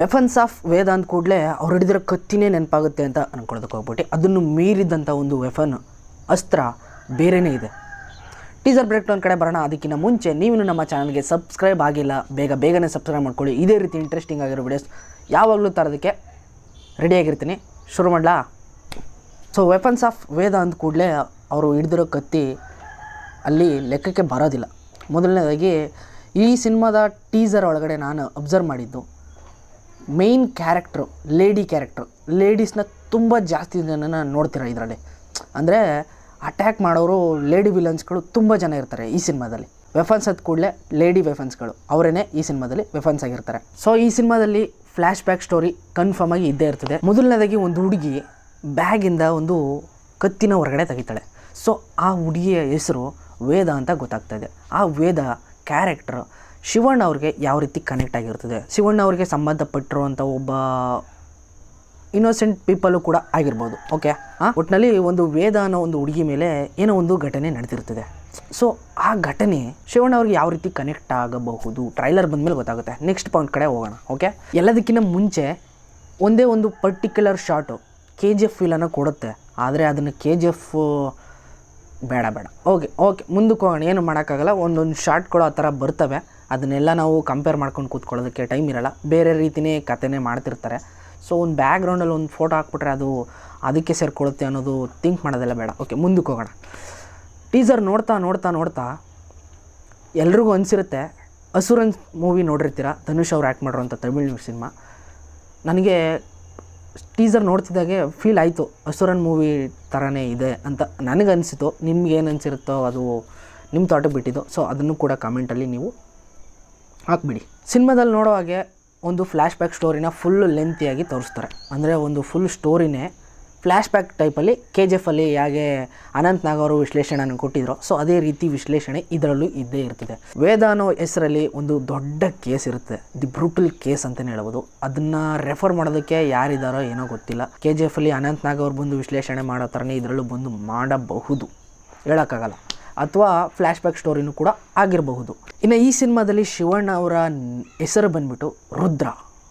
ವೆಫನ್ಸ್ of ವೇದ ಅಂದ ಕೂಡಲೇ ಅವ್ರು ಹಿಡಿದಿರೋ ಕತ್ತಿನೇ ನೆನಪಾಗುತ್ತೆ ಅಂತ ಅನ್ಕೊಳ್ಳೋದಕ್ಕೆ ಹೋಗ್ಬಿಟ್ಟು ಅದನ್ನು ಮೀರಿದಂಥ ಒಂದು ವೆಫನ್ ಅಸ್ತ್ರ ಬೇರೆಯೇ ಇದೆ. ಟೀಸರ್ ಬ್ರೇಕ್ಡೌನ್ ಕಡೆ ಬರೋಣ. ಅದಕ್ಕಿಂತ ಮುಂಚೆ ನೀವು ನಮ್ಮ ಚಾನಲ್ಗೆ ಸಬ್ಸ್ಕ್ರೈಬ್ ಆಗಿಲ್ಲ, ಬೇಗನೆ ಸಬ್ಸ್ಕ್ರೈಬ್ ಮಾಡ್ಕೊಳ್ಳಿ. ಇದೇ ರೀತಿ ಇಂಟ್ರೆಸ್ಟಿಂಗ್ ಆಗಿರೋ ವಿಡಿಯೋಸ್ ಯಾವಾಗಲೂ ತರೋದಕ್ಕೆ ರೆಡಿಯಾಗಿರ್ತೀನಿ. ಶುರು ಮಾಡಲಾ? ಸೊ ವೆಫನ್ಸ್ ಆಫ್ ವೇದ ಅಂದ ಕೂಡಲೇ ಅವರು ಹಿಡಿದಿರೋ ಕತ್ತಿ ಅಲ್ಲಿ ಲೆಕ್ಕಕ್ಕೆ ಬರೋದಿಲ್ಲ. ಮೊದಲನೇದಾಗಿ ಈ ಸಿನಿಮಾದ ಟೀಸರ್ ಒಳಗಡೆ ನಾನು ಅಬ್ಸರ್ವ್ ಮಾಡಿದ್ದು ಮೇಯ್ನ್ ಕ್ಯಾರೆಕ್ಟ್ರು ಲೇಡೀಸ್ನ ತುಂಬ ಜಾಸ್ತಿ ಜನನ ನೋಡ್ತೀರ ಇದರಲ್ಲಿ. ಅಂದರೆ ಅಟ್ಯಾಕ್ ಮಾಡೋರು ಲೇಡಿ ವಿಲನ್ಸ್ಗಳು ತುಂಬ ಜನ ಇರ್ತಾರೆ ಈ ಸಿನಿಮಾದಲ್ಲಿ. ವೆಫನ್ಸ್ ಅಂದ ಕೂಡಲೇ ಲೇಡಿ ವೆಫನ್ಸ್ಗಳು ಅವರೇ ಈ ಸಿನಿಮಾದಲ್ಲಿ ವೆಫನ್ಸ್ ಆಗಿರ್ತಾರೆ. ಸೊ ಈ ಸಿನಿಮಾದಲ್ಲಿ ಫ್ಲ್ಯಾಶ್ ಬ್ಯಾಕ್ ಸ್ಟೋರಿ ಕನ್ಫರ್ಮ್ ಆಗಿ ಇದ್ದೇ ಇರ್ತದೆ. ಮೊದಲನೇದಾಗಿ ಒಂದು ಹುಡುಗಿ ಬ್ಯಾಗಿಂದ ಒಂದು ಕತ್ತಿನ ಹೊರಗಡೆ ತೆಗಿತಾಳೆ. ಸೊ ಆ ಹುಡುಗಿಯ ಹೆಸರು ವೇದ ಅಂತ ಗೊತ್ತಾಗ್ತಾಯಿದೆ. ಆ ವೇದ ಕ್ಯಾರೆಕ್ಟರ್ ಶಿವಣ್ಣ ಅವ್ರಿಗೆ ಯಾವ ರೀತಿ ಕನೆಕ್ಟ್ ಆಗಿರ್ತದೆ, ಶಿವಣ್ಣ ಅವ್ರಿಗೆ ಸಂಬಂಧಪಟ್ಟಿರುವಂಥ ಒಬ್ಬ ಇನ್ನೋಸೆಂಟ್ ಪೀಪಲ್ಲು ಕೂಡ ಆಗಿರ್ಬೋದು. ಓಕೆ, ಒಟ್ಟಿನಲ್ಲಿ ಒಂದು ವೇದ ಅನ್ನೋ ಒಂದು ಹುಡುಗಿ ಮೇಲೆ ಏನೋ ಒಂದು ಘಟನೆ ನಡೆದಿರ್ತದೆ. ಸೊ ಆ ಘಟನೆ ಶಿವಣ್ಣ ಅವ್ರಿಗೆ ಯಾವ ರೀತಿ ಕನೆಕ್ಟ್ ಆಗಬಹುದು ಟ್ರೈಲರ್ ಬಂದಮೇಲೆ ಗೊತ್ತಾಗುತ್ತೆ. ನೆಕ್ಸ್ಟ್ ಪಾಯಿಂಟ್ ಕಡೆ ಹೋಗೋಣ. ಓಕೆ, ಎಲ್ಲದಕ್ಕಿಂತ ಮುಂಚೆ ಒಂದೇ ಒಂದು ಪರ್ಟಿಕ್ಯುಲರ್ ಶಾಟು KGF ಫೀಲನ್ನು ಕೊಡುತ್ತೆ. ಆದರೆ ಅದನ್ನು KGF ಬೇಡ ಓಕೆ ಮುಂದಕ್ಕೆ ಹೋಗೋಣ. ಏನು ಮಾಡೋಕ್ಕಾಗಲ್ಲ, ಒಂದೊಂದು ಶಾರ್ಟ್ಗಳು ಆ ಥರ ಬರ್ತವೆ. ಅದನ್ನೆಲ್ಲ ನಾವು ಕಂಪೇರ್ ಮಾಡ್ಕೊಂಡು ಕೂತ್ಕೊಳ್ಳೋದಕ್ಕೆ ಟೈಮ್ ಇರೋಲ್ಲ. ಬೇರೆ ರೀತಿಯೇ ಕಥೆನೇ ಮಾಡ್ತಿರ್ತಾರೆ. ಸೊ ಒಂದು ಬ್ಯಾಕ್ಗ್ರೌಂಡಲ್ಲಿ ಒಂದು ಫೋಟೋ ಹಾಕ್ಬಿಟ್ರೆ ಅದು ಅದಕ್ಕೆ ಸೇರಿಕೊಳ್ಳುತ್ತೆ ಅನ್ನೋದು ಥಿಂಕ್ ಮಾಡೋದೆಲ್ಲ ಬೇಡ. ಓಕೆ, ಮುಂದಕ್ಕೆ ಹೋಗೋಣ. ಟೀಸರ್ ನೋಡ್ತಾ ಎಲ್ರಿಗೂ ಅನಿಸಿರುತ್ತೆ. ಅಸುರನ್ ಮೂವಿ ನೋಡಿರ್ತೀರ, ಧನುಷ್ ಅವ್ರು ಆ್ಯಕ್ಟ್ ಮಾಡಿರೋಂಥ ತಮಿಳು ಸಿನಿಮಾ. ನನಗೆ ಟೀಸರ್ ನೋಡ್ತಿದ್ದಾಗೆ ಫೀಲ್ ಆಯಿತು ಅಸುರನ್ ಮೂವಿ ಥರನೇ ಇದೆ ಅಂತ ನನಗನ್ನಿಸಿತು. ನಿಮ್ಗೇನು ಅನಿಸಿರುತ್ತೋ ಅದು ನಿಮ್ಮ ಥಾಟಿಗೆ ಬಿಟ್ಟಿದ್ದು. ಸೊ ಅದನ್ನು ಕೂಡ ಕಮೆಂಟಲ್ಲಿ ನೀವು ಹಾಕ್ಬಿಡಿ. ಸಿನಿಮಾದಲ್ಲಿ ನೋಡೋ ಹಾಗೆ ಒಂದು ಫ್ಲ್ಯಾಶ್ ಬ್ಯಾಕ್ ಸ್ಟೋರಿನ ಫುಲ್ಲು ಲೆಂತಿಯಾಗಿ ತೋರಿಸ್ತಾರೆ. ಅಂದರೆ ಒಂದು ಫುಲ್ ಸ್ಟೋರಿನೇ ಫ್ಲ್ಯಾಶ್ ಬ್ಯಾಕ್ ಟೈಪಲ್ಲಿ KGF ಅಲ್ಲಿ ಹೇಗೆ ಅನಂತ್ ನಾಗ್ ಅವರು ವಿಶ್ಲೇಷಣೆಯನ್ನು ಕೊಟ್ಟಿದ್ರು, ಸೊ ಅದೇ ರೀತಿ ವಿಶ್ಲೇಷಣೆ ಇದರಲ್ಲೂ ಇದ್ದೇ ಇರ್ತದೆ. ವೇದ ಅನ್ನೋ ಹೆಸರಲ್ಲಿ ಒಂದು ದೊಡ್ಡ ಕೇಸ್ ಇರುತ್ತೆ, ದಿ ಬ್ರೂಟಲ್ ಕೇಸ್ ಅಂತಲೇ ಹೇಳ್ಬೋದು. ಅದನ್ನು ರೆಫರ್ ಮಾಡೋದಕ್ಕೆ ಯಾರಿದ್ದಾರೋ ಏನೋ ಗೊತ್ತಿಲ್ಲ. KGF ಅಲ್ಲಿ ಅನಂತ್ ನಾಗ್ ಅವ್ರು ಬಂದು ವಿಶ್ಲೇಷಣೆ ಮಾಡೋ ಥರನೇ ಇದರಲ್ಲೂ ಬಂದು ಮಾಡಬಹುದು, ಹೇಳೋಕ್ಕಾಗಲ್ಲ. ಅಥವಾ ಫ್ಲ್ಯಾಶ್ ಬ್ಯಾಕ್ ಸ್ಟೋರಿನೂ ಕೂಡ ಆಗಿರಬಹುದು. ಇನ್ನು ಈ ಸಿನಿಮಾದಲ್ಲಿ ಶಿವಣ್ಣ ಅವರ ಹೆಸರು ಬಂದ್ಬಿಟ್ಟು ರುದ್ರ.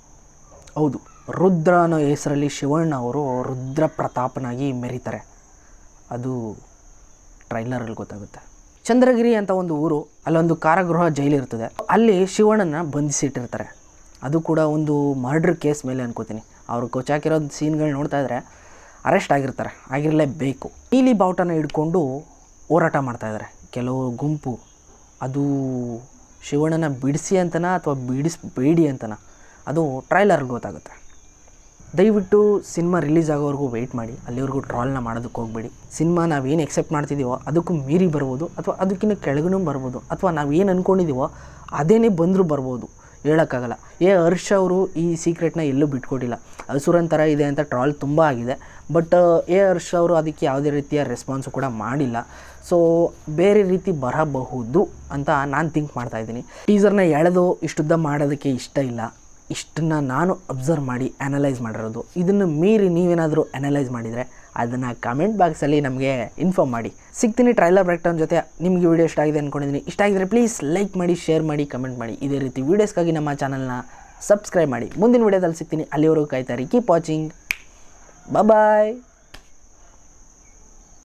ಹೌದು, ರುದ್ರ ಅನ್ನೋ ಹೆಸರಲ್ಲಿ ಶಿವಣ್ಣ ಅವರು ರುದ್ರ ಪ್ರತಾಪನಾಗಿ ಮೆರೀತಾರೆ. ಅದು ಟ್ರೈಲರಲ್ಲಿ ಗೊತ್ತಾಗುತ್ತೆ. ಚಂದ್ರಗಿರಿ ಅಂತ ಒಂದು ಊರು, ಅಲ್ಲೊಂದು ಕಾರಾಗೃಹ ಜೈಲಿರ್ತದೆ. ಅಲ್ಲಿ ಶಿವಣ್ಣನ ಬಂಧಿಸಿಟ್ಟಿರ್ತಾರೆ. ಅದು ಕೂಡ ಒಂದು ಮರ್ಡ್ರ್ ಕೇಸ್ ಮೇಲೆ ಅನ್ಕೋತೀನಿ. ಅವರು ಕೊಚ್ಚಾಕಿರೋ ಸೀನ್ಗಳು ನೋಡ್ತಾ ಇದ್ರೆ ಅರೆಸ್ಟ್ ಆಗಿರಲೇಬೇಕು. ನೀಲಿ ಬಾವುಟನ ಹಿಡ್ಕೊಂಡು ಹೋರಾಟ ಮಾಡ್ತಾಯಿದ್ದಾರೆ ಕೆಲವು ಗುಂಪು. ಅದು ಶಿವಣ್ಣನ ಬಿಡಿಸಿ ಅಂತನಾ ಅಥವಾ ಬಿಡಿಸ್ಬೇಡಿ ಅಂತನಾ ಅದು ಟ್ರೈಲರ್ಗೆ ಗೊತ್ತಾಗುತ್ತೆ. ದಯವಿಟ್ಟು ಸಿನಿಮಾ ರಿಲೀಸ್ ಆಗೋವರೆಗೂ ವೆಯ್ಟ್ ಮಾಡಿ. ಅಲ್ಲಿವರೆಗೂ ಟ್ರಾಲ್ನ ಮಾಡೋದಕ್ಕೆ ಹೋಗಬೇಡಿ. ಸಿನಿಮಾ ನಾವೇನು ಎಕ್ಸೆಪ್ಟ್ ಮಾಡ್ತಿದ್ದೀವೋ ಅದಕ್ಕೂ ಮೀರಿ ಬರ್ಬೋದು, ಅಥವಾ ಅದಕ್ಕಿಂತ ಕೆಳಗೂ ಬರ್ಬೋದು, ಅಥವಾ ನಾವೇನು ಅಂದ್ಕೊಂಡಿದ್ದೀವೋ ಅದೇನೇ ಬಂದರೂ ಬರ್ಬೋದು, ಹೇಳೋಕ್ಕಾಗಲ್ಲ. ಹರ್ಷ ಅವರು ಈ ಸೀಕ್ರೆಟ್ನ ಎಲ್ಲೂ ಬಿಟ್ಕೊಟ್ಟಿಲ್ಲ. ಅಸುರನ್ ಥರ ಇದೆ ಅಂತ ಟ್ರಾಲ್ ತುಂಬ ಆಗಿದೆ. ಬಟ್ ಹರ್ಷ ಅವರು ಅದಕ್ಕೆ ಯಾವುದೇ ರೀತಿಯ ರೆಸ್ಪಾನ್ಸು ಕೂಡ ಮಾಡಿಲ್ಲ. ಸೊ ಬೇರೆ ರೀತಿ ಬರಬಹುದು ಅಂತ ನಾನು ಥಿಂಕ್ ಮಾಡ್ತಾಯಿದ್ದೀನಿ. ಟೀಸರ್ನ ಎಳೆದು ಇಷ್ಟುದ್ದ ಮಾಡೋದಕ್ಕೆ ಇಷ್ಟ ಇಲ್ಲ. ಇಷ್ಟನ್ನು ನಾನು ಅಬ್ಸರ್ವ್ ಮಾಡಿ ಅನಲೈಸ್ ಮಾಡಿರೋದು. ಇದನ್ನು ಮೀರಿ ನೀವೇನಾದರೂ ಅನಲೈಸ್ ಮಾಡಿದರೆ ಅದನ್ನು ಕಮೆಂಟ್ ಬಾಕ್ಸಲ್ಲಿ ನಮಗೆ ಇನ್ಫಾರ್ಮ್ ಮಾಡಿ. ಸಿಗ್ತೀನಿ ಟ್ರೈಲರ್ ಬ್ರೇಕ್ಡೌನ್ ಜೊತೆ. ನಿಮಗೆ ವಿಡಿಯೋ ಇಷ್ಟ ಆಗಿದೆ ಅಂದ್ಕೊಂಡಿದ್ದೀನಿ. ಇಷ್ಟ ಆಗಿದ್ರೆ ಪ್ಲೀಸ್ ಲೈಕ್ ಮಾಡಿ, ಶೇರ್ ಮಾಡಿ, ಕಮೆಂಟ್ ಮಾಡಿ. ಇದೇ ರೀತಿ ವೀಡಿಯೋಸ್ಗಾಗಿ ನಮ್ಮ ಚಾನಲ್ನ ಸಬ್ಸ್ಕ್ರೈಬ್ ಮಾಡಿ. ಮುಂದಿನ ವಿಡಿಯೋದಲ್ಲಿ ಸಿಗ್ತೀನಿ. ಅಲ್ಲಿವರೆಗೂ ಕಾಯ್ತಾರೆ. Keep watching. ಬಾಯ್.